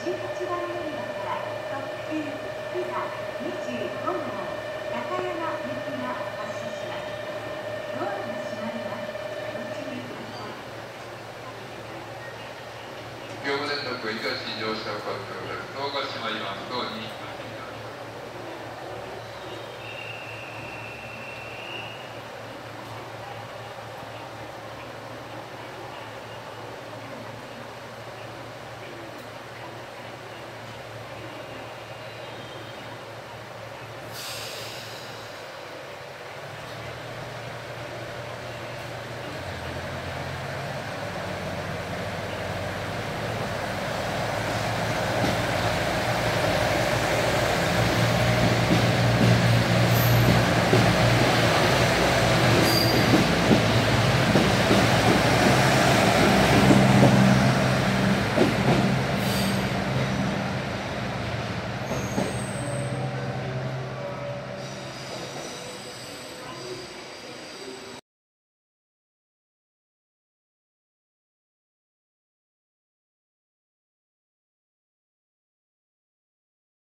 18番乗り場から特急ピザ25号高山行きが発車します。ドアが閉まります。ご注意ください。 業務連絡東乗車を買っております。ドアが閉まります。ドアに